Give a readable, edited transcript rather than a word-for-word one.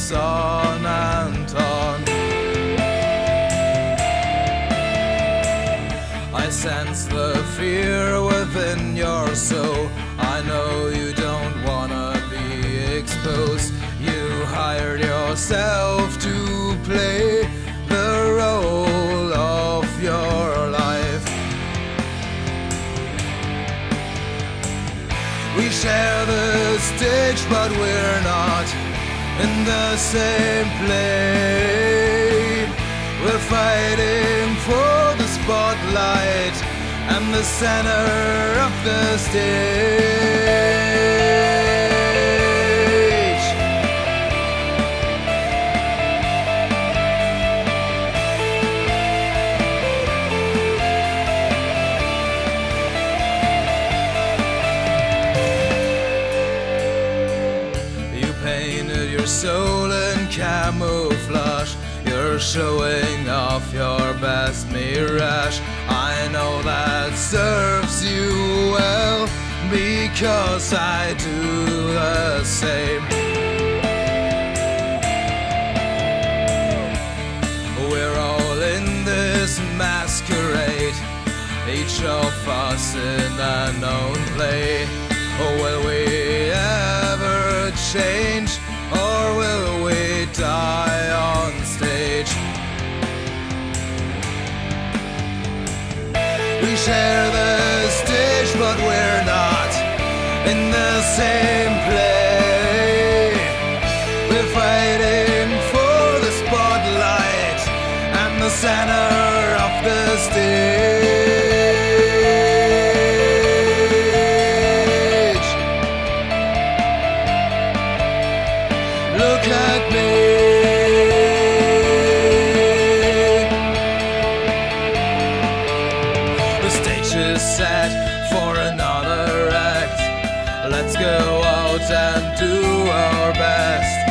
goes on and on. I sense the fear within your soul. I know you don't wanna be exposed. You hired yourself to play the role of your life. We share the stage, but we're not in the same plane. We're fighting for the spotlight and the center of the stage. You painted your soul in camouflage. You're showing off your best mirage. I know that serves you well, because I do the same. We're all in this masquerade, each of us in a known play. Will we ever change, or will we die on stage? We share the stage, but we're not in the same play. We're fighting for the spotlight and the center of the stage. Look at me. The stage is set for another act. Let's go out and do our best.